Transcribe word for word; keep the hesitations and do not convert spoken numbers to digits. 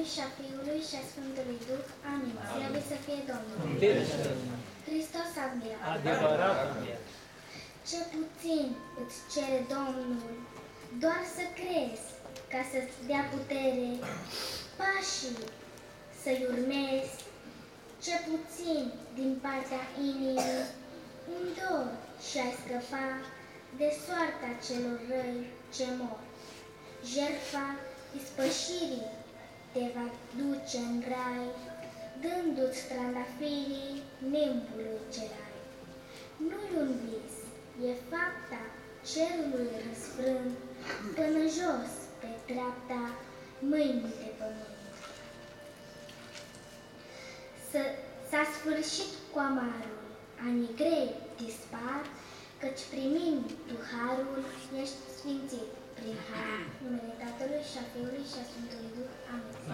și a Fiului și a Sfântului Duh. Amin. Slăvit să fie Domnul. Hristos a înviat. Adevărat a înviat. Ce puțin îți cere Domnul, doar să crezi, ca să-ți dea putere, pașii să-i urmezi. Ce puțin din partea inimii, un dor și-ai scăpa de soarta celor răi ce mor. Jertfa ispășirii te va duce în rai, dându-ți trandafirii nimbului cerai. Nu-i un vis, e fapta cerului răsfrânt, până jos pe treapta mâinii de pământ. S-a sfârșit cu amarul, anii grei dispar, căci primind tu harul, ești sfințit prin har. Numele Tatălui și a Fiului și a Sfântului Duh. Amin.